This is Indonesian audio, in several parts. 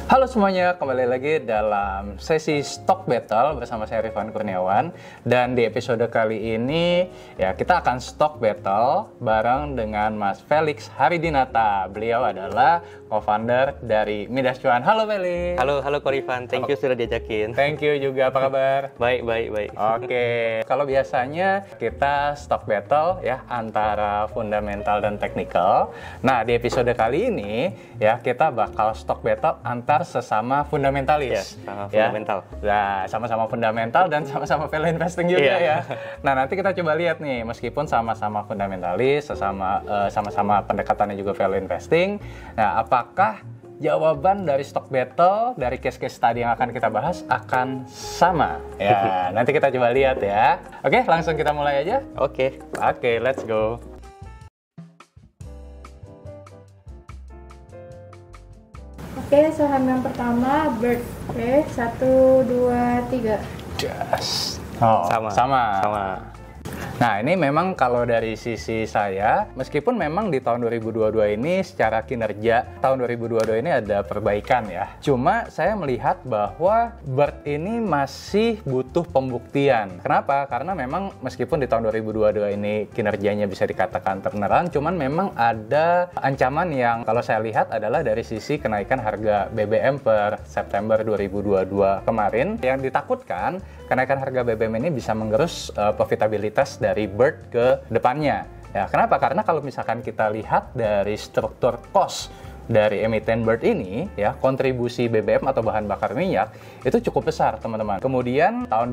Halo semuanya, kembali lagi dalam sesi Stock Battle bersama saya Rifan Kurniawan. Dan di episode kali ini ya kita akan Stock Battle bareng dengan Mas Felix Haridinata. Beliau adalah co-founder dari Midas Cuan. Halo Felix. Halo Ko Rifan, thank you sudah diajakin. Thank you juga, apa kabar? Baik. Oke, kalau biasanya kita Stock Battle ya antara fundamental dan technical. Nah, di episode kali ini ya kita bakal Stock Battle antar sesama fundamentalis. Sama fundamental. Nah, sama-sama fundamental dan sama-sama value investing juga ya. Nah, nanti kita coba lihat nih, meskipun sama-sama fundamentalis, sama-sama pendekatannya juga value investing. Nah, apakah jawaban dari stock battle, dari case-case tadi yang akan kita bahas akan sama? Ya, nanti kita coba lihat ya. Oke, langsung kita mulai aja. Oke, Let's go. Oke, saham yang pertama Bird. Oke, 1, 2, 3. Just. Oh, sama. Nah, ini memang kalau dari sisi saya, meskipun memang di tahun 2022 ini secara kinerja, tahun 2022 ini ada perbaikan ya. Cuma saya melihat bahwa Bird ini masih butuh pembuktian. Kenapa? Karena memang meskipun di tahun 2022 ini kinerjanya bisa dikatakan turnaround, cuman memang ada ancaman yang kalau saya lihat adalah dari sisi kenaikan harga BBM per September 2022 kemarin. Yang ditakutkan, kenaikan harga BBM ini bisa menggerus profitabilitas dari Bird ke depannya. Ya, kenapa? Karena kalau misalkan kita lihat dari struktur cost dari emiten Bird ini, ya kontribusi BBM atau bahan bakar minyak itu cukup besar, teman-teman. Kemudian tahun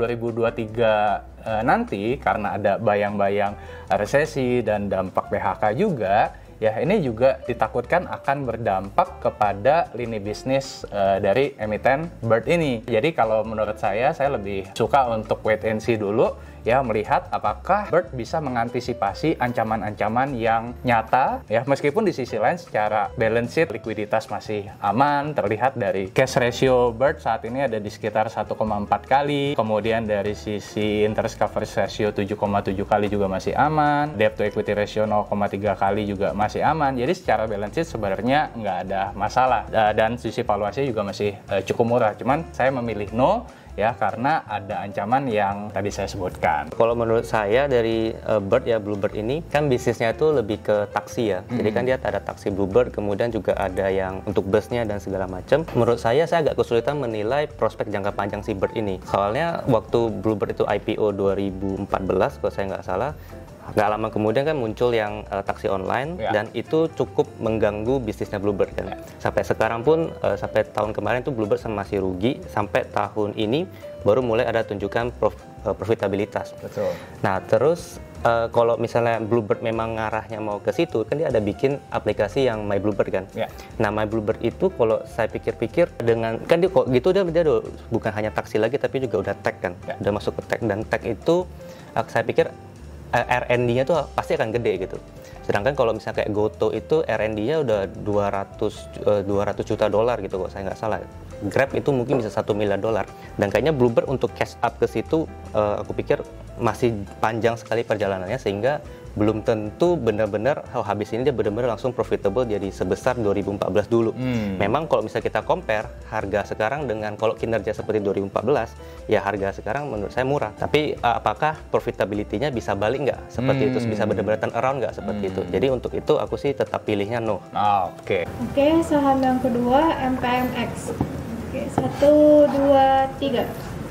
2023 nanti karena ada bayang-bayang resesi dan dampak PHK juga, ya ini juga ditakutkan akan berdampak kepada lini bisnis dari emiten Bird ini. Jadi kalau menurut saya lebih suka untuk wait and see dulu, ya melihat apakah Bird bisa mengantisipasi ancaman-ancaman yang nyata, ya meskipun di sisi lain secara balance sheet likuiditas masih aman, terlihat dari cash ratio Bird saat ini ada di sekitar 1,4 kali, kemudian dari sisi interest coverage ratio 7,7 kali juga masih aman, debt to equity ratio 0,3 kali juga masih aman. Jadi secara balance sheet sebenarnya nggak ada masalah, dan sisi valuasi juga masih cukup murah. Cuman saya memilih no, ya karena ada ancaman yang tadi saya sebutkan. Kalau menurut saya dari Bird ya, Bluebird ini kan bisnisnya itu lebih ke taksi ya. Jadi kan dia ada taksi Bluebird, kemudian juga ada yang untuk busnya dan segala macam. Menurut saya agak kesulitan menilai prospek jangka panjang si Bird ini. Soalnya waktu Bluebird itu IPO 2014 kalau saya nggak salah, nggak lama kemudian kan muncul yang taksi online, dan itu cukup mengganggu bisnisnya Bluebird kan. Sampai sekarang pun, sampai tahun kemarin tuh Bluebird masih rugi, sampai tahun ini baru mulai ada tunjukkan profitabilitas. Betul. Nah terus kalau misalnya Bluebird memang ngarahnya mau ke situ, kan dia ada bikin aplikasi yang My Bluebird kan. Nah My Bluebird itu kalau saya pikir-pikir dengan kan dia kok gitu dia bukan hanya taksi lagi tapi juga udah tech kan, udah masuk ke tech, dan tech itu saya pikir R&D-nya tuh pasti akan gede gitu. Sedangkan kalau misalnya kayak Goto itu R&D-nya udah 200 juta dolar gitu kok saya nggak salah. Grab itu mungkin bisa 1 miliar dolar. Dan kayaknya Bluebird untuk cash up ke situ aku pikir masih panjang sekali perjalanannya, sehingga belum tentu benar-benar habis ini dia benar-benar langsung profitable jadi sebesar 2014 dulu. Memang kalau misalnya kita compare harga sekarang dengan kalau kinerja seperti 2014, ya harga sekarang menurut saya murah. Tapi apakah profitability-nya bisa balik nggak seperti itu, bisa benar-benar turn around nggak seperti itu. Jadi untuk itu aku sih tetap pilihnya no. Oke, saham yang kedua MPMX. Oke, 1, 2, 3.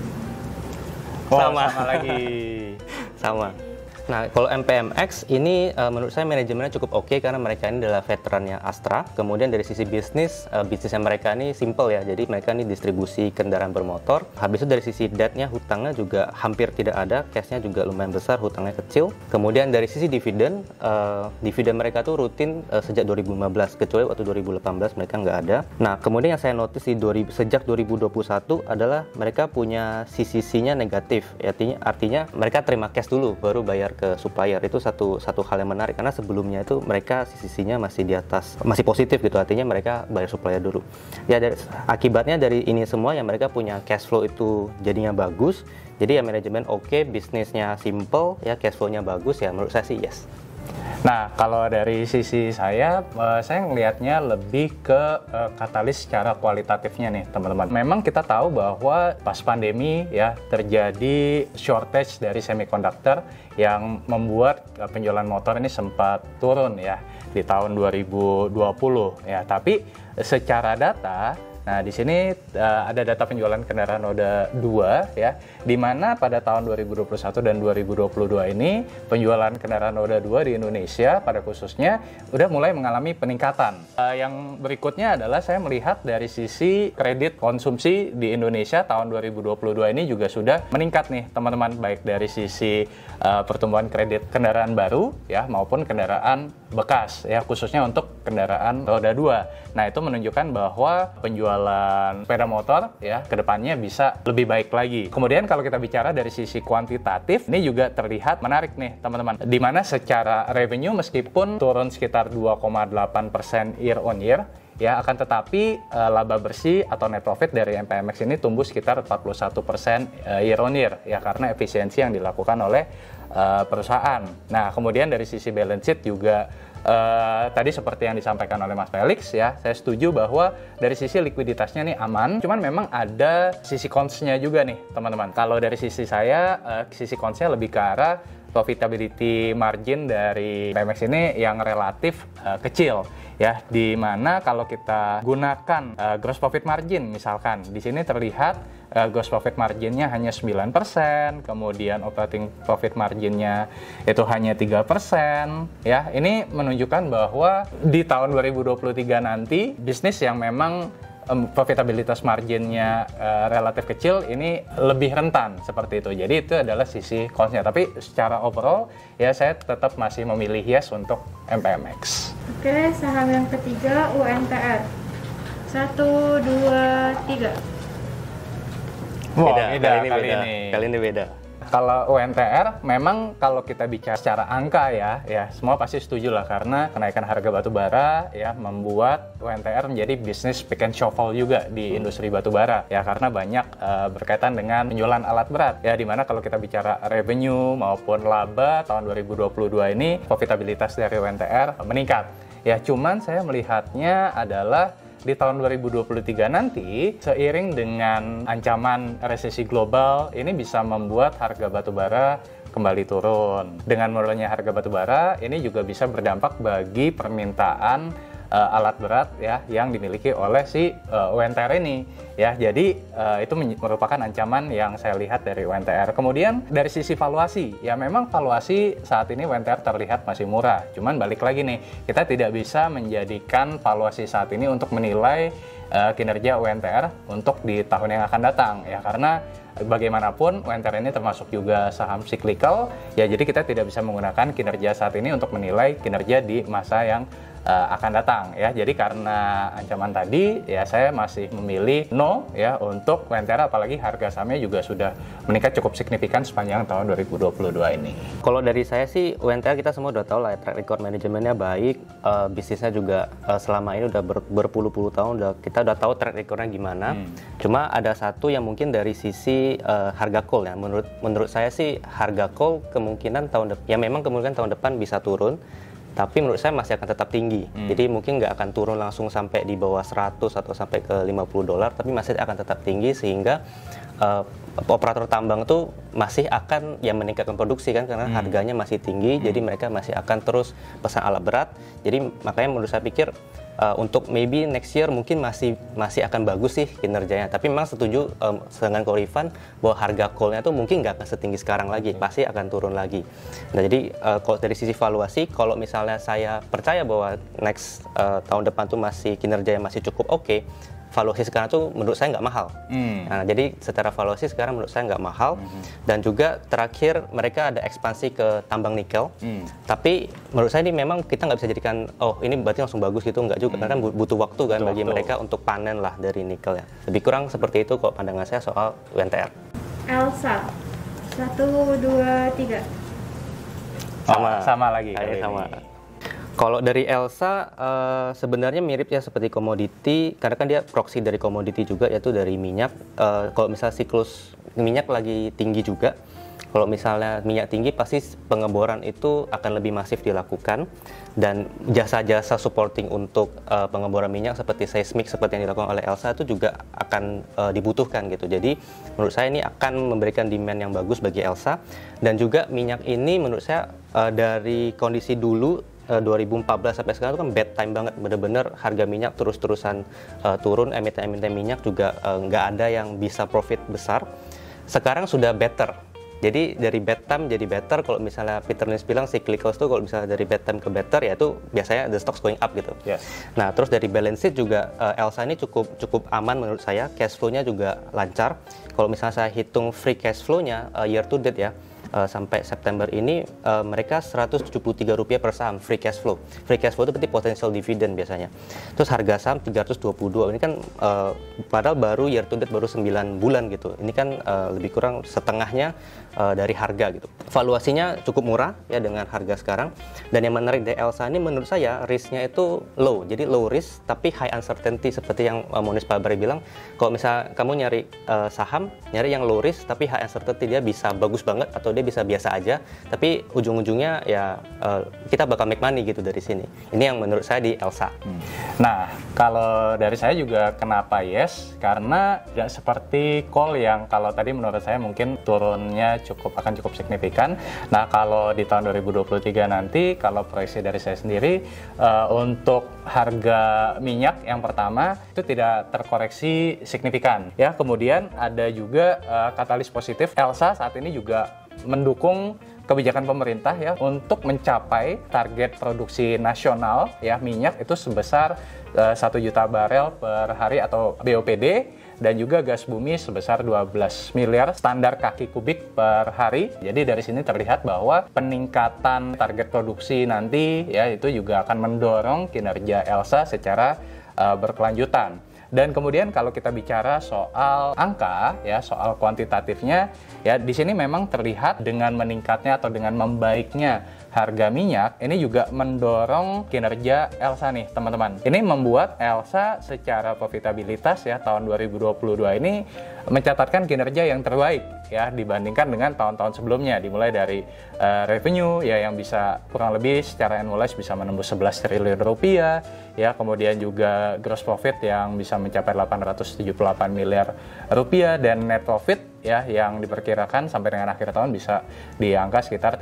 Sama lagi. Sama. Nah, kalau MPMX ini menurut saya manajemennya cukup oke karena mereka ini adalah veterannya Astra. Kemudian dari sisi bisnisnya mereka ini simple ya. Jadi mereka ini distribusi kendaraan bermotor. Habis itu dari sisi debt-nya, hutangnya juga hampir tidak ada. Cash-nya juga lumayan besar, hutangnya kecil. Kemudian dari sisi dividen mereka tuh rutin sejak 2015. Kecuali waktu 2018 mereka nggak ada. Nah, kemudian yang saya notice sejak 2021 adalah mereka punya CCC-nya negatif. Artinya mereka terima cash dulu baru bayar ke supplier. Itu satu hal yang menarik karena sebelumnya itu mereka sisinya masih di atas, masih positif gitu, artinya mereka bayar supplier dulu. Ya akibatnya dari ini semua ya mereka punya cash flow itu jadinya bagus. Jadi ya manajemen oke, bisnisnya simple, ya cash flow-nya bagus, ya menurut saya sih yes. Nah, kalau dari sisi saya ngelihatnya lebih ke katalis secara kualitatifnya nih, teman-teman. Memang kita tahu bahwa pas pandemi ya terjadi shortage dari semiconductor yang membuat penjualan motor ini sempat turun ya di tahun 2020 ya. Tapi secara data, nah, di sini ada data penjualan kendaraan roda 2 ya, di mana pada tahun 2021 dan 2022 ini penjualan kendaraan roda 2 di Indonesia pada khususnya udah mulai mengalami peningkatan. Yang berikutnya adalah saya melihat dari sisi kredit konsumsi di Indonesia tahun 2022 ini juga sudah meningkat nih, teman-teman, baik dari sisi pertumbuhan kredit kendaraan baru ya maupun kendaraan bekas ya, khususnya untuk kendaraan roda 2. Nah, itu menunjukkan bahwa penjualan sepeda motor ya kedepannya bisa lebih baik lagi. Kemudian kalau kita bicara dari sisi kuantitatif, ini juga terlihat menarik nih, teman-teman. Di mana secara revenue meskipun turun sekitar 2,8% year on year, ya, akan tetapi laba bersih atau net profit dari MPMX ini tumbuh sekitar 41% year on year ya, karena efisiensi yang dilakukan oleh perusahaan. Nah, kemudian dari sisi balance sheet juga tadi seperti yang disampaikan oleh Mas Felix ya, saya setuju bahwa dari sisi likuiditasnya nih aman, cuman memang ada sisi cons-nya juga nih, teman-teman. Kalau dari sisi saya, sisi cons-nya lebih ke arah profitability margin dari PMX ini yang relatif kecil ya, di mana kalau kita gunakan gross profit margin misalkan di sini terlihat gross profit marginnya hanya 9%, kemudian operating profit marginnya itu hanya 3% ya. Ini menunjukkan bahwa di tahun 2023 nanti bisnis yang memang profitabilitas marginnya relatif kecil ini lebih rentan seperti itu. Jadi itu adalah sisi cost-nya. Tapi secara overall ya saya tetap masih memilih yes untuk MPMX. Oke, saham yang ketiga UNTR. 1, 2, 3. Wow, beda. Kali ini beda. Kalau UNTR, memang kalau kita bicara secara angka ya semua pasti setuju lah, karena kenaikan harga batu bara ya membuat UNTR menjadi bisnis pick and shovel juga di industri batu bara ya, karena banyak berkaitan dengan penjualan alat berat ya, dimana kalau kita bicara revenue maupun laba tahun 2022 ini profitabilitas dari UNTR meningkat ya. Cuman saya melihatnya adalah di tahun 2023 nanti, seiring dengan ancaman resesi global, ini bisa membuat harga batubara kembali turun. Dengan menurunnya harga batubara, ini juga bisa berdampak bagi permintaan alat berat ya yang dimiliki oleh si UNTR ini ya. Jadi itu merupakan ancaman yang saya lihat dari UNTR. Kemudian dari sisi valuasi ya, memang valuasi saat ini UNTR terlihat masih murah. Cuman balik lagi nih, kita tidak bisa menjadikan valuasi saat ini untuk menilai kinerja UNTR untuk di tahun yang akan datang ya, karena bagaimanapun UNTR ini termasuk juga saham cyclical ya, jadi kita tidak bisa menggunakan kinerja saat ini untuk menilai kinerja di masa yang akan datang ya. Jadi karena ancaman tadi ya, saya masih memilih no ya untuk UNTR, apalagi harga sahamnya juga sudah meningkat cukup signifikan sepanjang tahun 2022 ini. Kalau dari saya sih UNTR kita semua udah tahu lah ya, track record manajemennya baik, bisnisnya juga selama ini udah berpuluh-puluh tahun kita udah tahu track recordnya gimana. Cuma ada satu yang mungkin dari sisi harga call ya, menurut saya sih harga call kemungkinan memang kemungkinan tahun depan bisa turun, tapi menurut saya masih akan tetap tinggi. Jadi mungkin nggak akan turun langsung sampai di bawah 100 atau sampai ke $50, tapi masih akan tetap tinggi, sehingga operator tambang itu masih akan meningkatkan produksi kan, karena harganya masih tinggi. Jadi mereka masih akan terus pesan alat berat. Jadi makanya menurut saya pikir untuk maybe next year mungkin masih akan bagus sih kinerjanya. Tapi memang setuju dengan Ko Rifan bahwa harga coal-nya tuh mungkin nggak akan setinggi sekarang lagi, pasti akan turun lagi. Nah, jadi kalau dari sisi valuasi, kalau misalnya saya percaya bahwa next tahun depan tuh kinerjanya masih cukup oke, valuasi sekarang tuh menurut saya nggak mahal. Nah, jadi secara valuasi sekarang menurut saya nggak mahal. Dan juga terakhir mereka ada ekspansi ke tambang nikel. Tapi menurut saya ini memang kita nggak bisa jadikan ini berarti langsung bagus gitu, nggak juga. Karena kan butuh waktu kan bagi mereka untuk panen lah dari nikel ya. Lebih kurang seperti itu kok pandangan saya soal UNTR. Elsa 1, 2, 3. Sama lagi. Sama. Kalau dari Elsa sebenarnya mirip ya seperti komoditi, karena kan dia proxy dari komoditi juga, yaitu dari minyak. Kalau misalnya siklus minyak lagi tinggi juga, Kalau misalnya minyak tinggi pasti pengeboran itu akan lebih masif dilakukan, dan jasa-jasa supporting untuk pengeboran minyak seperti seismik seperti yang dilakukan oleh Elsa itu juga akan dibutuhkan gitu. Jadi menurut saya ini akan memberikan demand yang bagus bagi Elsa, dan juga minyak ini menurut saya dari kondisi dulu 2014 sampai sekarang itu kan bad time banget, bener-bener harga minyak terus-terusan turun, emiten-emiten minyak juga nggak ada yang bisa profit besar. Sekarang sudah better. Jadi dari bad time jadi better. Kalau misalnya Peter Lynch bilang cyclicals itu kalau misalnya dari bad time ke better, ya itu biasanya the stocks going up gitu. Yes. Nah terus dari balance sheet juga Elsa ini cukup aman menurut saya, cash flow-nya juga lancar. Kalau misalnya saya hitung free cash flow-nya year to date ya, sampai September ini mereka Rp173 per saham free cash flow. Free cash flow itu berarti potensial dividen biasanya. Terus harga saham 322. Ini kan padahal baru year to date baru 9 bulan gitu. Ini kan lebih kurang setengahnya dari harga gitu. Valuasinya cukup murah ya dengan harga sekarang. Dan yang menarik dari Elsa ini menurut saya risknya itu low. Jadi low risk tapi high uncertainty, seperti yang Monis Pabari bilang. Kalau misalnya kamu nyari saham, nyari yang low risk tapi high uncertainty, dia bisa bagus banget atau dia bisa biasa aja, tapi ujung-ujungnya ya kita bakal make money gitu dari sini. Ini yang menurut saya di Elsa. Nah, kalau dari saya juga kenapa yes? Karena tidak seperti call yang kalau tadi menurut saya mungkin turunnya akan cukup signifikan. Nah, kalau di tahun 2023 nanti, kalau proyeksi dari saya sendiri untuk harga minyak yang pertama itu tidak terkoreksi signifikan. Ya, kemudian ada juga katalis positif. Elsa saat ini juga mendukung kebijakan pemerintah ya untuk mencapai target produksi nasional ya minyak itu sebesar 1 juta barel per hari atau BOPD, dan juga gas bumi sebesar 12 miliar standar kaki kubik per hari. Jadi dari sini terlihat bahwa peningkatan target produksi nanti ya itu juga akan mendorong kinerja Elsa secara berkelanjutan. Dan kemudian kalau kita bicara soal angka ya, soal kuantitatifnya ya, di sini memang terlihat dengan meningkatnya atau dengan membaiknya harga minyak ini juga mendorong kinerja Elsa nih teman-teman. Ini membuat Elsa secara profitabilitas ya tahun 2022 ini mencatatkan kinerja yang terbaik ya dibandingkan dengan tahun-tahun sebelumnya, dimulai dari revenue ya yang bisa kurang lebih secara annualized bisa menembus 11 triliun rupiah ya, kemudian juga gross profit yang bisa mencapai 878 miliar rupiah, dan net profit ya yang diperkirakan sampai dengan akhir tahun bisa di angka sekitar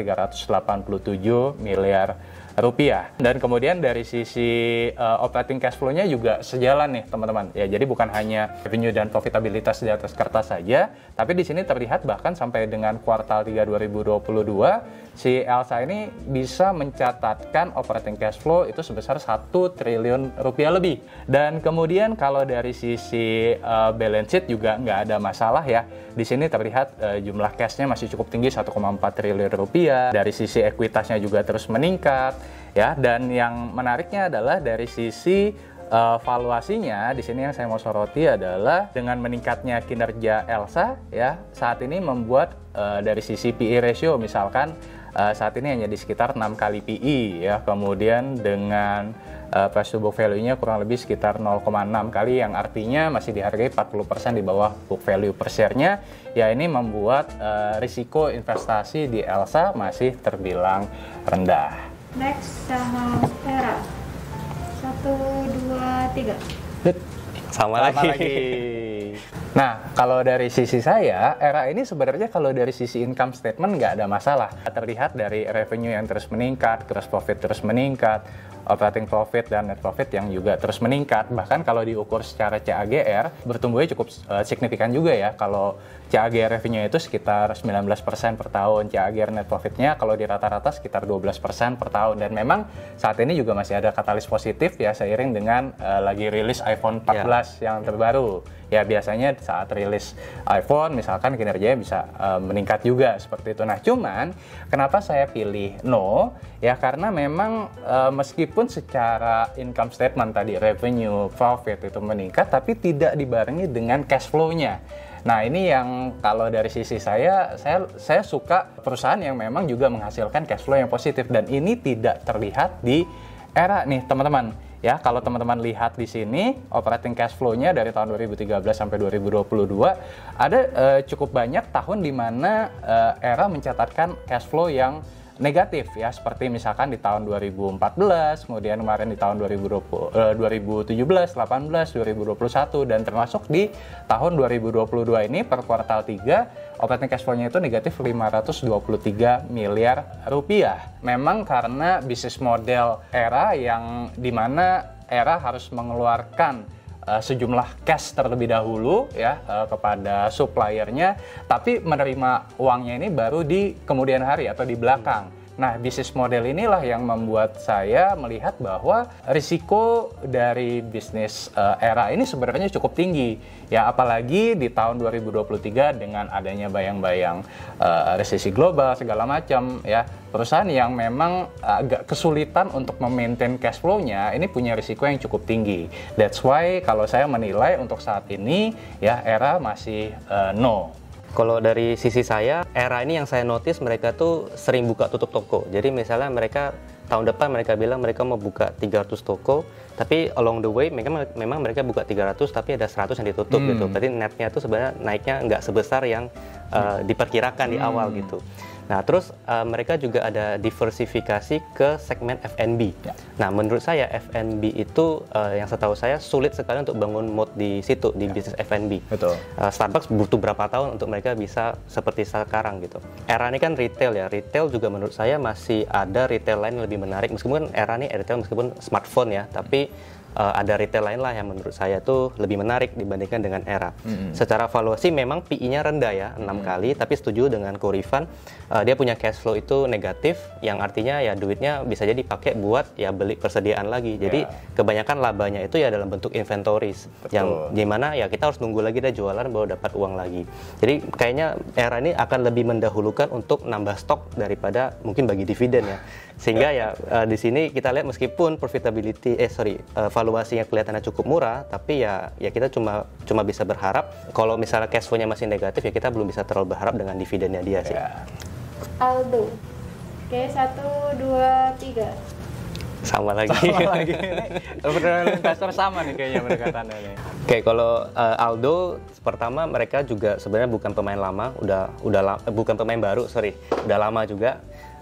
387 miliar rupiah. Dan kemudian dari sisi operating cash flow-nya juga sejalan nih teman-teman. Ya, jadi bukan hanya revenue dan profitabilitas di atas kertas saja, tapi di sini terlihat bahkan sampai dengan kuartal 3 2022 si Elsa ini bisa mencatatkan operating cash flow itu sebesar 1 triliun rupiah lebih. Dan kemudian kalau dari sisi balance sheet juga nggak ada masalah ya. Di sini terlihat jumlah cashnya masih cukup tinggi 1,4 triliun rupiah. Dari sisi ekuitasnya juga terus meningkat ya. Dan yang menariknya adalah dari sisi valuasinya, di sini yang saya mau soroti adalah dengan meningkatnya kinerja Elsa ya saat ini membuat dari sisi PE ratio misalkan saat ini hanya di sekitar 6 kali PE ya, kemudian dengan price to book value-nya kurang lebih sekitar 0,6 kali, yang artinya masih dihargai 40% di bawah book value per share-nya. Ya, ini membuat risiko investasi di Elsa masih terbilang rendah. Next, saham Era. 1, 2, 3. Sama lagi. Nah, kalau dari sisi saya, Era ini sebenarnya kalau dari sisi income statement nggak ada masalah. Terlihat dari revenue yang terus meningkat, gross profit terus meningkat, operating profit dan net profit yang juga terus meningkat. Bahkan kalau diukur secara CAGR, bertumbuhnya cukup signifikan juga ya. Kalau CAGR revenue itu sekitar 19% per tahun, CAGR net profitnya kalau di rata-rata sekitar 12% per tahun. Dan memang saat ini juga masih ada katalis positif ya seiring dengan lagi rilis iPhone 14 yang terbaru. Ya, biasanya saat rilis iPhone misalkan kinerjanya bisa meningkat juga seperti itu. Nah, cuman kenapa saya pilih no? Ya karena memang meskipun secara income statement tadi revenue, profit itu meningkat, tapi tidak dibarengi dengan cash flow-nya. Nah, ini yang kalau dari sisi saya suka perusahaan yang memang juga menghasilkan cash flow yang positif, dan ini tidak terlihat di Era nih teman-teman. Ya, kalau teman-teman lihat di sini, operating cash flow-nya dari tahun 2013 sampai 2022 ada cukup banyak tahun di mana Era mencatatkan cash flow yang negatif ya, seperti misalkan di tahun 2014, kemudian kemarin di tahun 2017, 18, 2021 dan termasuk di tahun 2022 ini per kuartal 3 operating cash flow-nya itu negatif 523 miliar rupiah. Memang karena bisnis model Era yang dimana Era harus mengeluarkan sejumlah cash terlebih dahulu ya kepada suppliernya, tapi menerima uangnya ini baru di kemudian hari atau di belakang. Nah, bisnis model inilah yang membuat saya melihat bahwa risiko dari bisnis Era ini sebenarnya cukup tinggi. Ya, apalagi di tahun 2023 dengan adanya bayang-bayang resesi global segala macam ya. Perusahaan yang memang agak kesulitan untuk memaintain cash flow-nya ini punya risiko yang cukup tinggi. That's why kalau saya menilai untuk saat ini ya Era masih no. Kalau dari sisi saya, Era ini yang saya notice mereka tuh sering buka tutup toko. Jadi misalnya mereka tahun depan mereka bilang mereka mau buka 300 toko, tapi along the way memang mereka buka 300 tapi ada 100 yang ditutup gitu. Berarti netnya tuh sebenarnya naiknya nggak sebesar yang diperkirakan di awal gitu. Nah, terus mereka juga ada diversifikasi ke segmen F&B. Ya. Nah, menurut saya F&B itu yang setahu saya sulit sekali untuk bangun moat di situ, di bisnis F&B. Betul. Starbucks butuh berapa tahun untuk mereka bisa seperti sekarang gitu. Era ini kan retail ya. Retail juga menurut saya masih ada retail lain yang lebih menarik. Meskipun Era ini retail meskipun smartphone ya, tapi ada retail lain lah yang menurut saya tuh lebih menarik dibandingkan dengan Era. Secara valuasi memang PI-nya rendah ya, 6 kali, tapi setuju dengan Ko Rifan, dia punya cash flow itu negatif, yang artinya ya duitnya bisa jadi dipakai buat ya beli persediaan lagi. Jadi kebanyakan labanya itu ya dalam bentuk inventories. Betul. Yang dimana ya kita harus nunggu lagi dia jualan baru dapat uang lagi. Jadi kayaknya Era ini akan lebih mendahulukan untuk nambah stok daripada mungkin bagi dividen ya. Sehingga ya di sini kita lihat meskipun valuasinya kelihatannya cukup murah, tapi ya kita cuma bisa berharap kalau misalnya cash flow-nya masih negatif ya kita belum bisa terlalu berharap dengan dividennya dia sih. Aldo. Oke, 1, 2, 3. Sama lagi. Investor sama nih kayaknya pendekatannya nih. Oke, kalau Aldo pertama mereka juga sebenarnya bukan pemain lama, bukan pemain baru, udah lama juga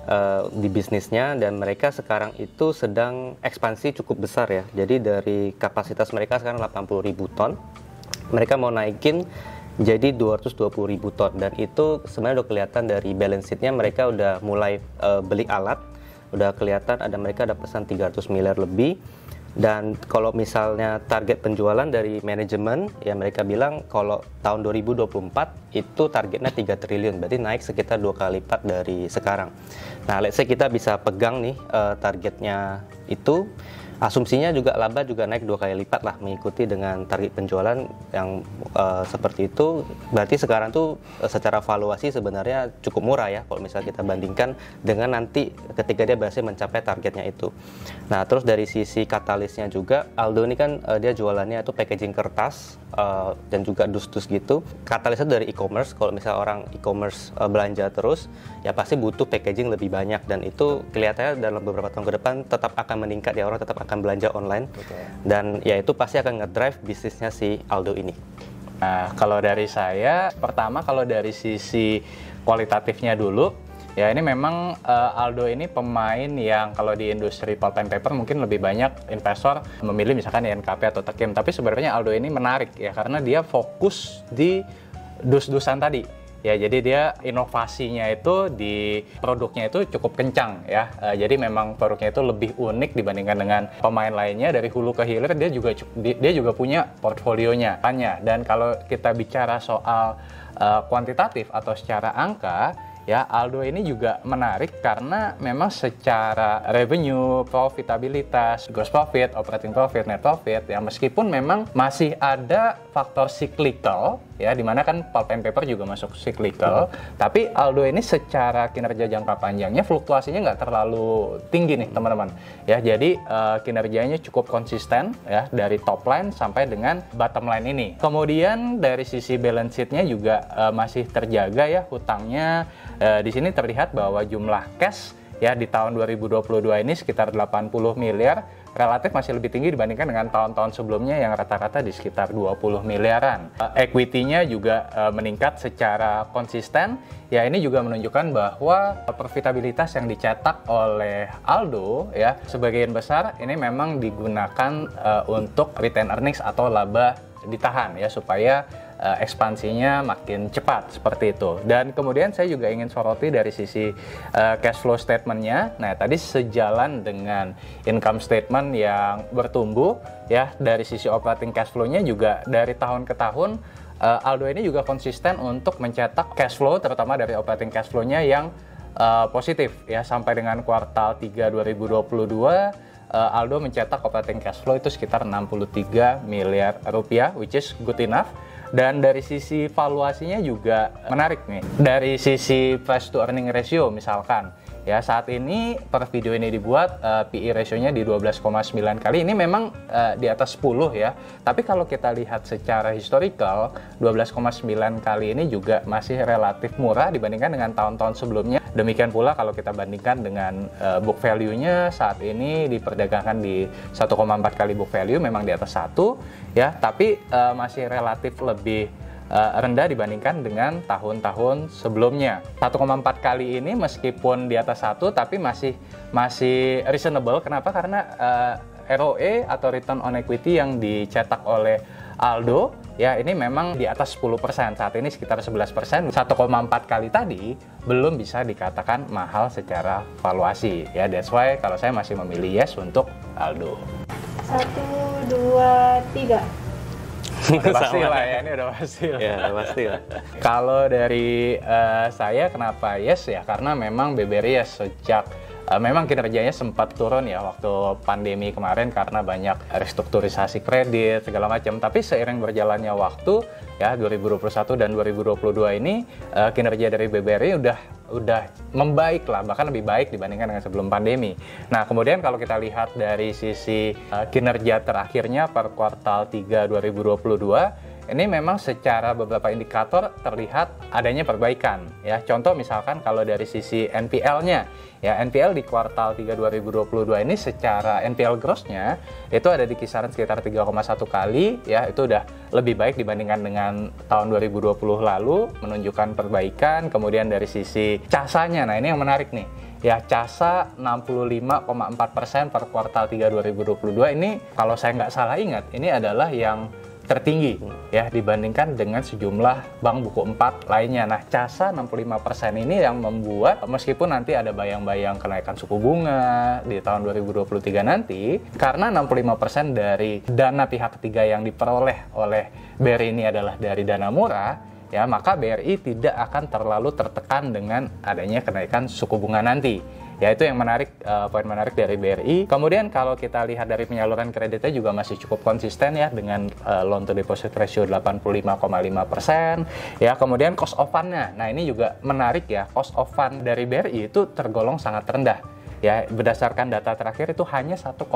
di bisnisnya, dan mereka sekarang itu sedang ekspansi cukup besar ya. Jadi dari kapasitas mereka sekarang 80.000 ton, mereka mau naikin jadi 220.000 ton, dan itu sebenarnya udah kelihatan dari balance sheet-nya. Mereka udah mulai beli alat, udah kelihatan mereka ada pesan 300 miliar lebih. Dan kalau misalnya target penjualan dari manajemen, ya mereka bilang kalau tahun 2024 itu targetnya 3 triliun, berarti naik sekitar 2 kali lipat dari sekarang. Nah, let's say kita bisa pegang nih targetnya itu, asumsinya juga laba juga naik 2 kali lipat lah mengikuti dengan target penjualan yang seperti itu. Berarti sekarang tuh secara valuasi sebenarnya cukup murah ya kalau misalnya kita bandingkan dengan nanti ketika dia berhasil mencapai targetnya itu. Nah, terus dari sisi katalisnya juga, Aldo ini kan dia jualannya itu packaging kertas dan juga dus-dus gitu. Katalisnya dari e-commerce. Kalau misalnya orang e-commerce belanja terus, ya pasti butuh packaging lebih banyak, dan itu kelihatannya dalam beberapa tahun ke depan tetap akan meningkat ya, orang tetap akan belanja online. Betul. Dan ya itu pasti akan ngedrive bisnisnya si Aldo ini. Nah, kalau dari saya, pertama kalau dari sisi kualitatifnya dulu, ya ini memang Aldo ini pemain yang kalau di industri pulp and paper mungkin lebih banyak investor memilih misalkan INKP atau Tekim, tapi sebenarnya Aldo ini menarik ya karena dia fokus di dus-dusan tadi. Ya, jadi dia inovasinya itu di produknya itu cukup kencang ya. Jadi memang produknya itu lebih unik dibandingkan dengan pemain lainnya. Dari hulu ke hilir dia juga punya portfolionya. Dan kalau kita bicara soal kuantitatif atau secara angka, ya Aldo ini juga menarik karena memang secara revenue, profitabilitas, gross profit, operating profit, net profit, ya meskipun memang masih ada faktor cyclical, ya dimana kan pulp and paper juga masuk cyclical, tapi Aldo ini secara kinerja jangka panjangnya fluktuasinya nggak terlalu tinggi nih teman-teman. Ya jadi kinerjanya cukup konsisten ya dari top line sampai dengan bottom line ini. Kemudian dari sisi balance sheet-nya juga masih terjaga ya hutangnya. Di sini terlihat bahwa jumlah cash ya di tahun 2022 ini sekitar 80 miliar, relatif masih lebih tinggi dibandingkan dengan tahun-tahun sebelumnya yang rata-rata di sekitar 20 miliaran. Equity-nya juga meningkat secara konsisten. Ya, ini juga menunjukkan bahwa profitabilitas yang dicetak oleh Aldo ya sebagian besar ini memang digunakan untuk retain earnings atau laba ditahan ya supaya ekspansinya makin cepat seperti itu. Dan kemudian saya juga ingin soroti dari sisi cash flow statement-nya. Nah, tadi sejalan dengan income statement yang bertumbuh ya dari sisi operating cash flow-nya juga dari tahun ke tahun Aldo ini juga konsisten untuk mencetak cash flow terutama dari operating cash flow-nya yang positif ya sampai dengan kuartal 3 2022 Aldo mencetak operating cash flow itu sekitar 63 miliar rupiah which is good enough. Dan dari sisi valuasinya juga menarik nih. Dari sisi price to earning ratio misalkan ya saat ini per video ini dibuat PE ratio-nya di 12,9 kali. Ini memang di atas 10 ya. Tapi kalau kita lihat secara historical 12,9 kali ini juga masih relatif murah dibandingkan dengan tahun-tahun sebelumnya. Demikian pula kalau kita bandingkan dengan book value-nya saat ini diperdagangkan di 1,4 kali book value memang di atas 1 ya, tapi masih relatif lebih rendah dibandingkan dengan tahun-tahun sebelumnya. 1,4 kali ini meskipun di atas 1 tapi masih reasonable. Kenapa? Karena ROE atau return on equity yang dicetak oleh Aldo ya ini memang di atas 10%. Saat ini sekitar 11%. 1,4 kali tadi belum bisa dikatakan mahal secara valuasi ya. That's why kalau saya masih memilih yes untuk Aldo. 1, 2, 3. Udah pasti lah ya, ini udah pasti lah. Ya, udah pasti lah. Kalau dari saya kenapa yes ya, karena memang BBRI ya sejak memang kinerjanya sempat turun ya waktu pandemi kemarin karena banyak restrukturisasi kredit segala macam. Tapi seiring berjalannya waktu ya 2021 dan 2022 ini kinerja dari BBRI udah membaik lah, bahkan lebih baik dibandingkan dengan sebelum pandemi. Nah, kemudian kalau kita lihat dari sisi kinerja terakhirnya per kuartal 3 2022 ini memang secara beberapa indikator terlihat adanya perbaikan ya. Contoh misalkan kalau dari sisi NPL-nya ya, NPL di kuartal 3 2022 ini secara NPL gross-nya itu ada di kisaran sekitar 3,1 kali ya, itu udah lebih baik dibandingkan dengan tahun 2020 lalu, menunjukkan perbaikan. Kemudian dari sisi CASA-nya, nah ini yang menarik nih ya, CASA 65,4% per kuartal 3 2022 ini kalau saya nggak salah ingat ini adalah yang tertinggi ya dibandingkan dengan sejumlah bank buku 4 lainnya. Nah, CASA 65% ini yang membuat meskipun nanti ada bayang-bayang kenaikan suku bunga di tahun 2023 nanti, karena 65% dari dana pihak ketiga yang diperoleh oleh BRI ini adalah dari dana murah, ya maka BRI tidak akan terlalu tertekan dengan adanya kenaikan suku bunga nanti. Ya, itu yang menarik, poin menarik dari BRI. Kemudian kalau kita lihat dari penyaluran kreditnya juga masih cukup konsisten ya dengan loan to deposit ratio 85,5%. Ya, kemudian cost of fund-nya. Nah, ini juga menarik ya. Cost of fund dari BRI itu tergolong sangat rendah. Ya, berdasarkan data terakhir itu hanya 1,9%.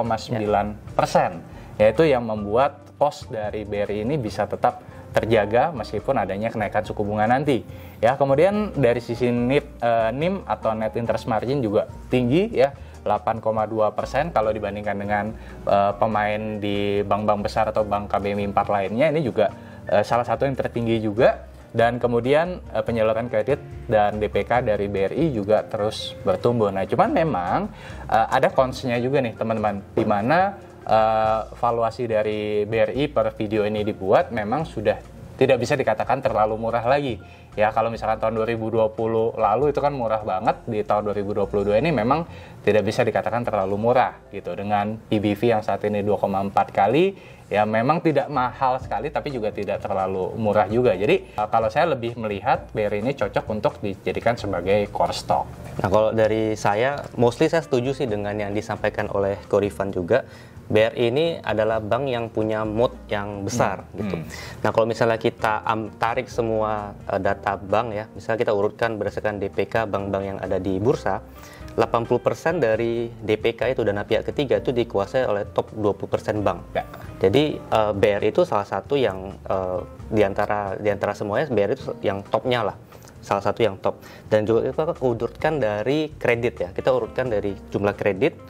Ya, itu yang membuat cost dari BRI ini bisa tetap terjaga meskipun adanya kenaikan suku bunga nanti. Ya, kemudian dari sisi NIM atau net interest margin juga tinggi ya, 8,2% kalau dibandingkan dengan pemain di bank-bank besar atau bank KBMI 4 lainnya, ini juga salah satu yang tertinggi juga. Dan kemudian penyaluran kredit dan DPK dari BRI juga terus bertumbuh. Nah, cuman memang ada cons-nya juga nih teman-teman, di mana valuasi dari BRI per video ini dibuat memang sudah tidak bisa dikatakan terlalu murah lagi. Ya, kalau misalkan tahun 2020 lalu itu kan murah banget, di tahun 2022 ini memang tidak bisa dikatakan terlalu murah gitu. Dengan PBV yang saat ini 2,4 kali, ya memang tidak mahal sekali tapi juga tidak terlalu murah juga. Jadi kalau saya lebih melihat BRI ini cocok untuk dijadikan sebagai core stock. Nah, kalau dari saya, mostly saya setuju sih dengan yang disampaikan oleh Ko Rifan juga. BRI ini adalah bank yang punya moat yang besar gitu. Nah, kalau misalnya kita tarik semua data bank ya, misalnya kita urutkan berdasarkan DPK bank-bank yang ada di bursa, 80% dari DPK itu dana pihak ketiga itu dikuasai oleh top 20% bank. Ya. Jadi BRI itu salah satu yang di antara semuanya BRI itu yang topnya lah. Salah satu yang top. Dan juga kita urutkan dari kredit ya. Kita urutkan dari jumlah kredit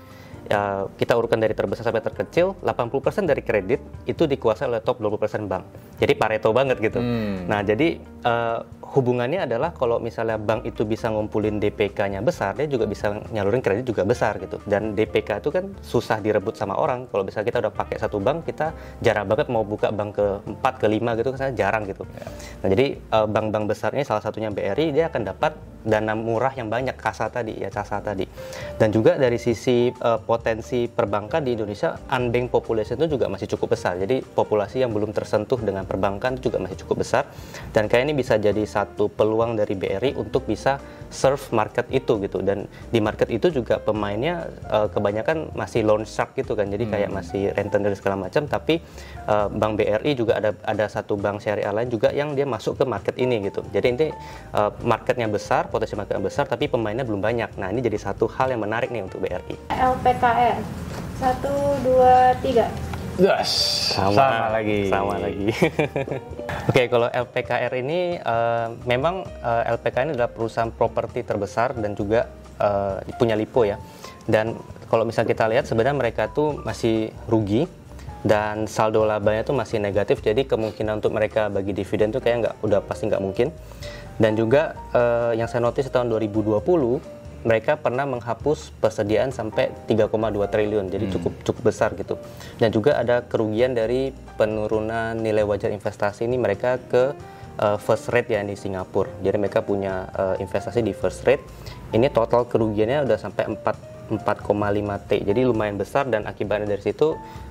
kita urutkan dari terbesar sampai terkecil, 80% dari kredit itu dikuasai oleh top 20% bank. Jadi Pareto banget gitu. Nah, jadi hubungannya adalah kalau misalnya bank itu bisa ngumpulin DPK-nya besar, dia juga bisa nyalurin kredit juga besar gitu. Dan DPK itu kan susah direbut sama orang. Kalau misalnya kita udah pakai satu bank, kita jarang banget mau buka bank ke-4, ke-5 gitu, kan jarang gitu. Nah, jadi bank-bank besarnya salah satunya BRI, dia akan dapat dana murah yang banyak, CASA tadi. Dan juga dari sisi potensi perbankan di Indonesia, unbanked population itu juga masih cukup besar. Jadi populasi yang belum tersentuh dengan perbankan itu juga masih cukup besar. Dan kayak ini bisa jadi satu peluang dari BRI untuk bisa serve market itu gitu. Dan di market itu juga pemainnya kebanyakan masih loan shark gitu kan. Jadi kayak masih rentenir segala macam. Tapi Bank BRI juga ada satu bank syariah lain juga yang dia masuk ke market ini gitu. Jadi ini marketnya besar, potensi marketnya besar, tapi pemainnya belum banyak. Nah, ini jadi satu hal yang menarik nih untuk BRI. LPKR 1, 2, 3. Yes, sama lagi. Oke, kalau LPKR ini memang LPKR ini adalah perusahaan properti terbesar dan juga punya LIPO ya. Dan kalau misalnya kita lihat sebenarnya mereka tuh masih rugi dan saldo labanya tuh masih negatif. Jadi kemungkinan untuk mereka bagi dividen tuh kayak udah pasti nggak mungkin. Dan juga yang saya notice tahun 2020 mereka pernah menghapus persediaan sampai 3,2 triliun, jadi cukup besar gitu. Dan juga ada kerugian dari penurunan nilai wajar investasi ini mereka ke first rate ya di Singapura. Jadi mereka punya investasi di first rate. Ini total kerugiannya udah sampai 4,5 T. Jadi lumayan besar dan akibatnya dari situ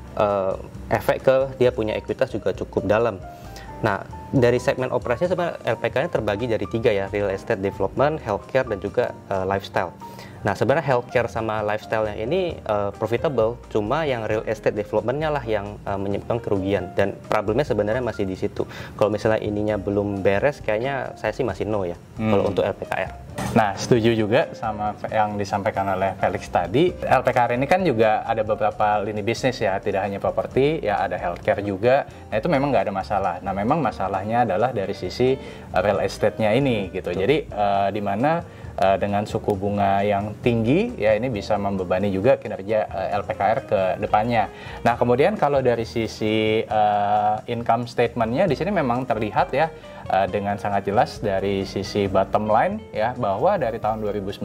efek ke dia punya ekuitas juga cukup dalam. Nah, dari segmen operasinya sebenarnya LPK-nya terbagi dari 3 ya, real estate development, healthcare, dan juga lifestyle. Nah, sebenarnya healthcare sama lifestyle-nya ini profitable, cuma yang real estate development-nya lah yang menyebabkan kerugian. Dan problemnya sebenarnya masih di situ. Kalau misalnya ininya belum beres, kayaknya saya sih masih no ya, kalau untuk LPKR. Nah, setuju juga sama yang disampaikan oleh Felix tadi. LPKR ini kan juga ada beberapa lini bisnis ya, tidak hanya properti, ya ada healthcare juga. Nah, itu memang nggak ada masalah. Nah, memang masalahnya adalah dari sisi real estate-nya ini gitu. Jadi, di mana dengan suku bunga yang tinggi, ya ini bisa membebani juga kinerja LPKR ke depannya. Nah, kemudian kalau dari sisi income statement-nya di sini memang terlihat ya dengan sangat jelas dari sisi bottom line ya, bahwa dari tahun 2019,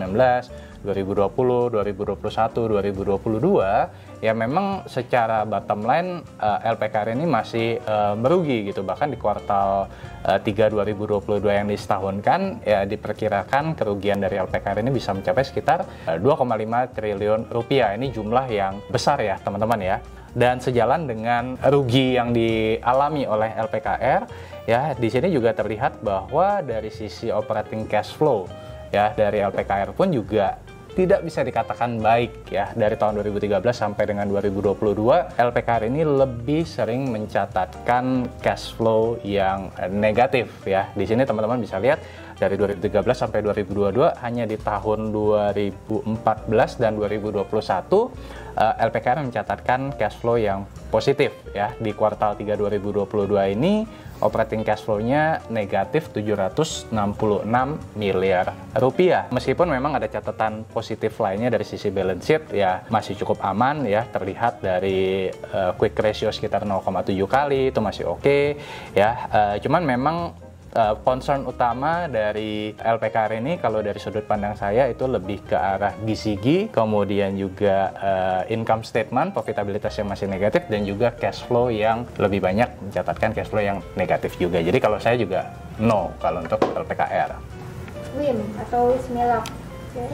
2020, 2021, 2022 ya memang secara bottom line LPKR ini masih merugi gitu. Bahkan di kuartal 3 2022 yang disetahunkan ya diperkirakan kerugian dari LPKR ini bisa mencapai sekitar 2,5 triliun rupiah. Ini jumlah yang besar ya teman-teman ya. Dan sejalan dengan rugi yang dialami oleh LPKR ya, di sini juga terlihat bahwa dari sisi operating cash flow ya dari LPKR pun juga tidak bisa dikatakan baik ya. Dari tahun 2013 sampai dengan 2022 LPKR ini lebih sering mencatatkan cash flow yang negatif ya. Di sini teman-teman bisa lihat dari 2013 sampai 2022 hanya di tahun 2014 dan 2021 LPKR mencatatkan cash flow yang positif ya. Di kuartal 3 2022 ini operating cash flow-nya negatif 766 miliar rupiah. Meskipun memang ada catatan positif lainnya dari sisi balance sheet ya masih cukup aman ya, terlihat dari quick ratio sekitar 0,7 kali itu masih oke ya. Cuman memang concern utama dari LPKR ini kalau dari sudut pandang saya itu lebih ke arah GCG, kemudian juga income statement, profitabilitas yang masih negatif, dan juga cash flow yang lebih banyak mencatatkan cash flow yang negatif juga. Jadi kalau saya juga no kalau untuk LPKR. WIM atau Wismilak. 1,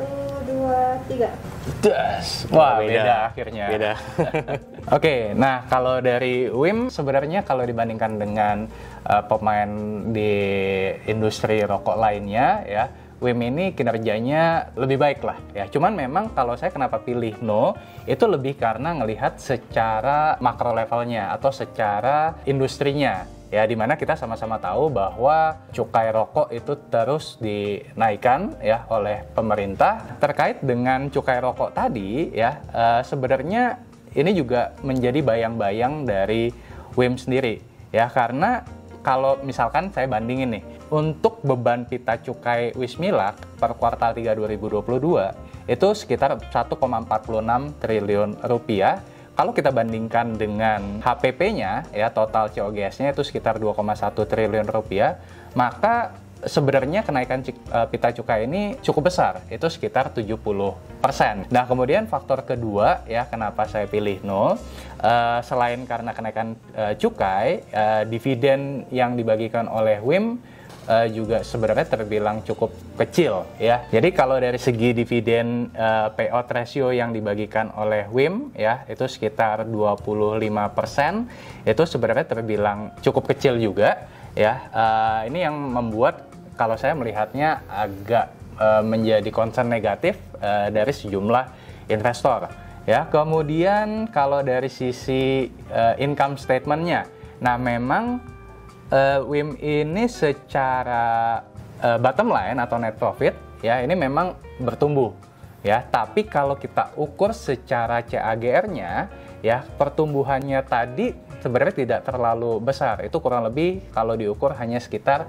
2, 3. Das. Wah, beda akhirnya. Beda. Oke, nah kalau dari WIM sebenarnya kalau dibandingkan dengan pemain di industri rokok lainnya ya, WIM ini kinerjanya lebih baik lah ya. Cuman memang kalau saya kenapa pilih no, itu lebih karena ngelihat secara makro levelnya atau secara industrinya. Ya, dimana kita sama-sama tahu bahwa cukai rokok itu terus dinaikkan ya oleh pemerintah. Terkait dengan cukai rokok tadi ya, sebenarnya ini juga menjadi bayang-bayang dari WIM sendiri ya, karena kalau misalkan saya bandingin nih, untuk beban pita cukai Wismilak per kuartal 3 2022 itu sekitar 1,46 triliun rupiah. Kalau kita bandingkan dengan HPP-nya, ya total COGS-nya itu sekitar 2,1 triliun rupiah, maka sebenarnya kenaikan pita cukai ini cukup besar, itu sekitar 70%. Nah, kemudian faktor kedua ya kenapa saya pilih 0, selain karena kenaikan cukai, dividen yang dibagikan oleh WIM juga sebenarnya terbilang cukup kecil ya. Jadi kalau dari segi dividen payout ratio yang dibagikan oleh WIM ya itu sekitar 25%, itu sebenarnya terbilang cukup kecil juga ya. Ini yang membuat kalau saya melihatnya agak menjadi concern negatif dari sejumlah investor ya. Kemudian kalau dari sisi income statement-nya, nah memang WIM ini secara bottom line atau net profit ya ini memang bertumbuh ya, tapi kalau kita ukur secara CAGR-nya ya pertumbuhannya tadi sebenarnya tidak terlalu besar, itu kurang lebih kalau diukur hanya sekitar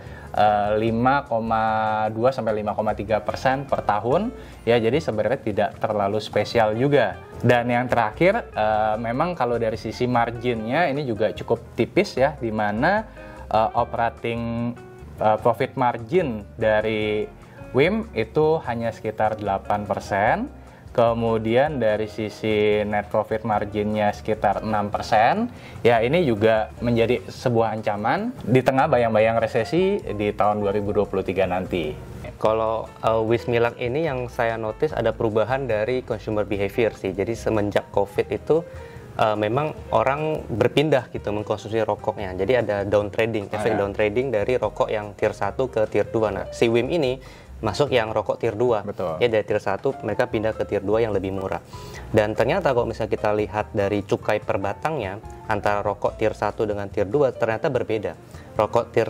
5,2 sampai 5,3% per tahun ya, jadi sebenarnya tidak terlalu spesial juga. Dan yang terakhir memang kalau dari sisi marginnya ini juga cukup tipis ya, di mana operating profit margin dari WIM itu hanya sekitar 8%. Kemudian dari sisi net profit marginnya sekitar 6%. Ya, ini juga menjadi sebuah ancaman di tengah bayang-bayang resesi di tahun 2023 nanti. Kalau Wismilak ini yang saya notice ada perubahan dari consumer behavior sih. Jadi semenjak COVID itu memang orang berpindah gitu mengkonsumsi rokoknya. Jadi ada down trading, efek down trading dari rokok yang tier 1 ke tier 2. Nah, si WIM ini masuk yang rokok tier 2. Betul. Ya dari tier 1 mereka pindah ke tier 2 yang lebih murah. Dan ternyata kalau misalnya kita lihat dari cukai per batangnya antara rokok tier 1 dengan tier 2 ternyata berbeda. Rokok tier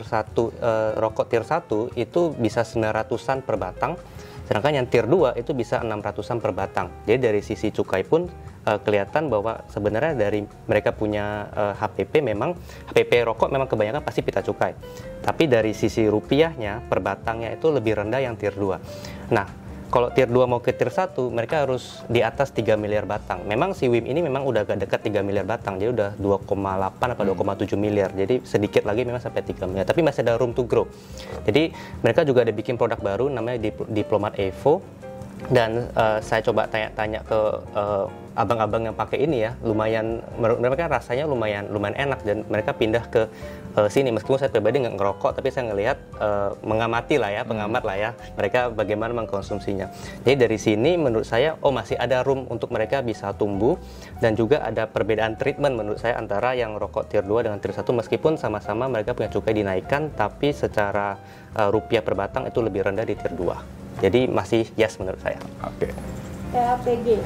1 itu bisa 900-an per batang, sedangkan yang tier 2 itu bisa 600-an per batang. Jadi dari sisi cukai pun kelihatan bahwa sebenarnya dari mereka punya HPP, memang HPP rokok memang kebanyakan pasti pita cukai. Tapi dari sisi rupiahnya per batangnya itu lebih rendah yang tier 2. Nah, kalau tier 2 mau ke tier 1, mereka harus di atas 3 miliar batang. Memang si WIM ini memang udah agak dekat 3 miliar batang, jadi udah 2,8 atau 2,7 miliar. Jadi sedikit lagi memang sampai 3 miliar, tapi masih ada room to grow. Jadi mereka juga ada bikin produk baru namanya Diplomat Evo. Dan saya coba tanya-tanya ke abang-abang yang pakai ini ya, lumayan, mereka rasanya lumayan enak, dan mereka pindah ke sini. Meskipun saya pribadi nggak ngerokok, tapi saya ngelihat mengamati lah ya, pengamat lah ya, mereka bagaimana mengkonsumsinya. Jadi dari sini menurut saya, masih ada room untuk mereka bisa tumbuh, dan juga ada perbedaan treatment menurut saya antara yang rokok tier 2 dengan tier 1, meskipun sama-sama mereka punya cukai dinaikkan, tapi secara rupiah per batang itu lebih rendah di tier 2. Jadi masih yes menurut saya. Oke. TAPG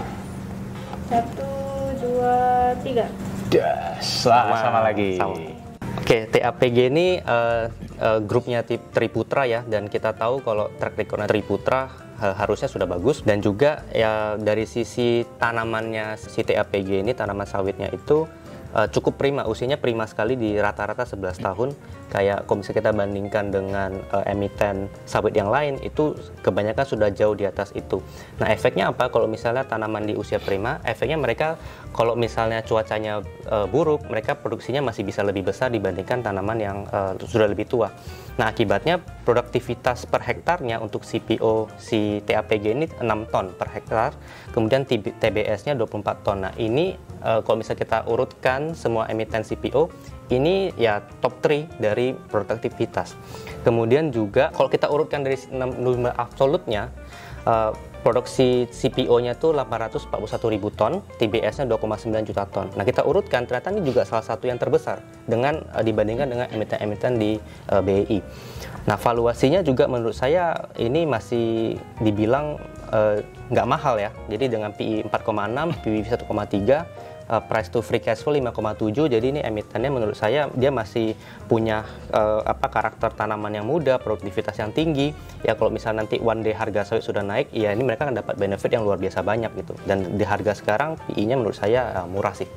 1, 2, 3. Sama lagi. Sama. Oke, TAPG ini grupnya Triputra ya, dan kita tahu kalau track recordnya Triputra harusnya sudah bagus, dan juga ya dari sisi tanamannya si TAPG ini, tanaman sawitnya itu cukup prima, usianya prima sekali di rata-rata 11 tahun. Kayak kalau misalnya kita bandingkan dengan emiten sawit yang lain, itu kebanyakan sudah jauh di atas itu. Nah, efeknya apa kalau misalnya tanaman di usia prima? Efeknya mereka kalau misalnya cuacanya buruk, mereka produksinya masih bisa lebih besar dibandingkan tanaman yang sudah lebih tua. Nah, akibatnya produktivitas per hektarnya untuk CPO si TAPG ini 6 ton per hektar, kemudian TBS-nya 24 ton. Nah, ini kalau misalnya kita urutkan semua emiten CPO, ini ya top 3 dari produktivitas. Kemudian juga kalau kita urutkan dari number absolutnya, produksi CPO-nya tuh 841.000 ton, TBS-nya 2,9 juta ton. Nah, kita urutkan, ternyata ini juga salah satu yang terbesar dengan dibandingkan dengan emiten-emiten di BEI. Nah, valuasinya juga menurut saya ini masih dibilang nggak mahal ya. Jadi dengan PI 4,6, PBV 1,3, price to free cash flow 5,7. Jadi ini emitennya menurut saya dia masih punya karakter tanaman yang muda, produktivitas yang tinggi. Ya kalau misalnya nanti one day harga sawit sudah naik, ya ini mereka akan dapat benefit yang luar biasa banyak gitu. Dan di harga sekarang PI-nya menurut saya murah sih.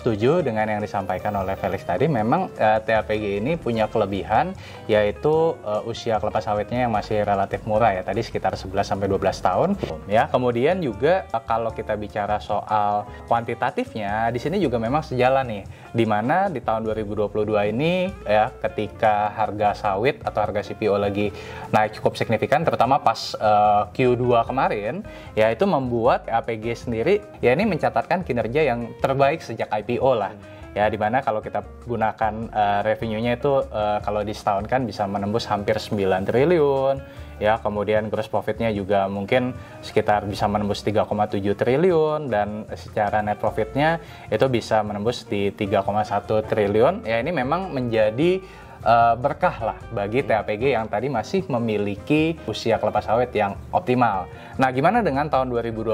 setuju dengan yang disampaikan oleh Felix tadi. Memang TAPG ini punya kelebihan, yaitu usia kelapa sawitnya yang masih relatif murah ya, tadi sekitar 11-12 tahun ya. Kemudian juga kalau kita bicara soal kuantitatifnya, di sini juga memang sejalan nih, dimana di tahun 2022 ini ya, ketika harga sawit atau harga CPO lagi naik cukup signifikan, terutama pas Q2 kemarin ya, itu membuat APG sendiri ya ini mencatatkan kinerja yang terbaik sejak IPO lah ya, dimana kalau kita gunakan revenue-nya itu kalau di setahun kan bisa menembus hampir 9 triliun ya, kemudian gross profit-nya juga mungkin sekitar bisa menembus 3,7 triliun, dan secara net profit-nya itu bisa menembus di 3,1 triliun ya. Ini memang menjadi berkah lah bagi TAPG yang tadi masih memiliki usia kelapa sawit yang optimal. Nah, gimana dengan tahun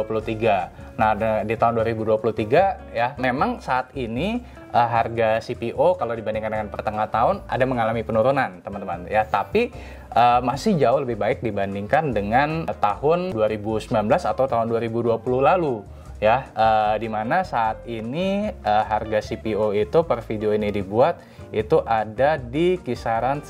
2023? Nah, di tahun 2023 ya, memang saat ini harga CPO kalau dibandingkan dengan pertengahan tahun ada mengalami penurunan, teman-teman ya, tapi masih jauh lebih baik dibandingkan dengan tahun 2019 atau tahun 2020 lalu. Ya, dimana saat ini harga CPO itu per video ini dibuat itu ada di kisaran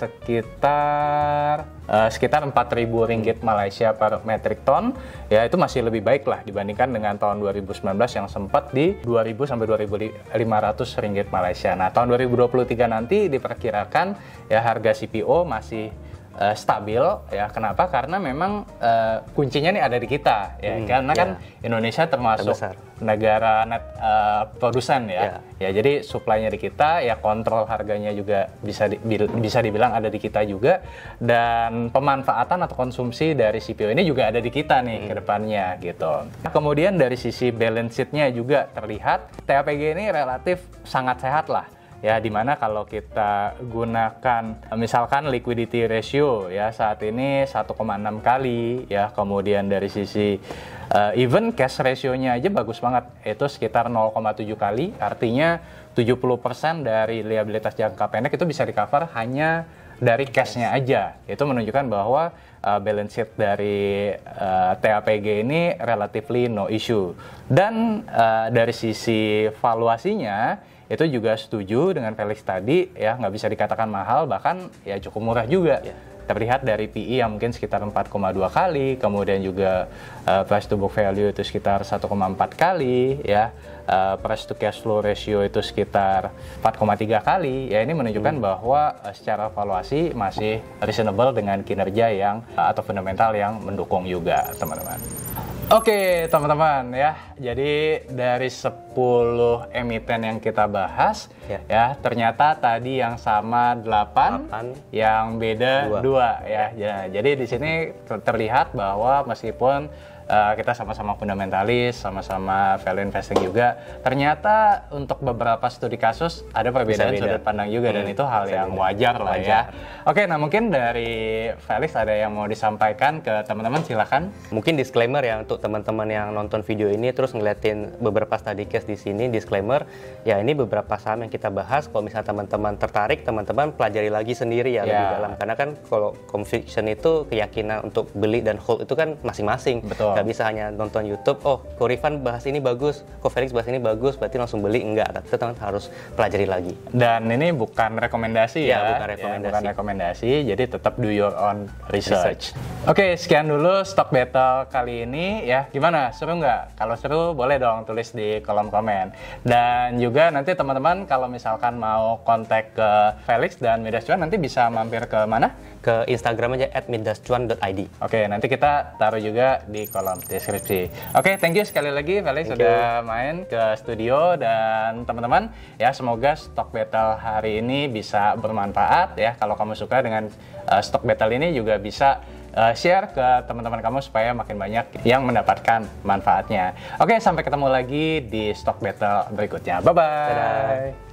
sekitar 4.000 ringgit Malaysia per metric ton ya, itu masih lebih baik lah dibandingkan dengan tahun 2019 yang sempat di 2.000 sampai 2.500 ringgit Malaysia. Nah, tahun 2023 nanti diperkirakan ya harga CPO masih stabil ya. Kenapa? Karena memang kuncinya nih ada di kita ya, karena kan Indonesia termasuk negara net produsen ya. Ya, jadi supply-nya di kita ya, kontrol harganya juga bisa dibilang ada di kita juga, dan pemanfaatan atau konsumsi dari CPO ini juga ada di kita nih ke depannya gitu. Kemudian dari sisi balance sheet-nya juga terlihat TAPG ini relatif sangat sehat lah. Ya, dimana kalau kita gunakan misalkan liquidity ratio ya saat ini 1,6 kali ya, kemudian dari sisi even cash ratio-nya aja bagus banget, itu sekitar 0,7 kali, artinya 70% dari liabilitas jangka pendek itu bisa di-cover hanya dari cash-nya aja. Itu menunjukkan bahwa balance sheet dari TAPG ini relatively no issue. Dan dari sisi valuasinya itu juga setuju dengan Felix tadi ya, nggak bisa dikatakan mahal, bahkan ya cukup murah juga. Terlihat dari PE yang mungkin sekitar 4,2 kali, kemudian juga price to book value itu sekitar 1,4 kali ya, price to cash flow ratio itu sekitar 4,3 kali ya. Ini menunjukkan bahwa secara valuasi masih reasonable dengan kinerja yang atau fundamental yang mendukung juga, teman-teman. Oke, teman-teman ya, jadi dari 10 emiten yang kita bahas ya, ternyata tadi yang sama 8 yang beda 2 ya. Jadi di sini terlihat bahwa meskipun kita sama-sama fundamentalis, sama-sama value investing juga, ternyata untuk beberapa studi kasus ada perbedaan sudut pandang juga, dan itu hal yang wajar lah ya. Oke, nah mungkin dari Felix ada yang mau disampaikan ke teman-teman, silakan. Mungkin disclaimer ya untuk teman-teman yang nonton video ini terus ngeliatin beberapa study case di sini, disclaimer ya, ini beberapa saham yang kita bahas. Kalau misalnya teman-teman tertarik, teman-teman pelajari lagi sendiri ya lebih dalam, karena kan kalau conviction itu keyakinan untuk beli dan hold itu kan masing-masing. Betul. Nggak bisa hanya nonton YouTube, oh kok Rifan bahas ini bagus, kok Felix bahas ini bagus, berarti langsung beli. Enggak, kita harus pelajari lagi. Dan ini bukan rekomendasi ya, bukan rekomendasi, jadi tetap do your own research. Oke, sekian dulu Stock Battle kali ini ya. Gimana, seru nggak? Kalau seru boleh dong tulis di kolom komen. Dan juga nanti teman-teman kalau misalkan mau kontak ke Felix dan Midas Cuan, nanti bisa mampir ke mana? Ke Instagram aja @midascuan.id. Oke, nanti kita taruh juga di kolom deskripsi. Oke, thank you sekali lagi Felix sudah main ke studio, dan teman-teman ya, semoga Stock Battle hari ini bisa bermanfaat ya. Kalau kamu suka dengan Stock Battle ini, juga bisa share ke teman-teman kamu supaya makin banyak yang mendapatkan manfaatnya. Oke, sampai ketemu lagi di Stock Battle berikutnya. Bye-bye.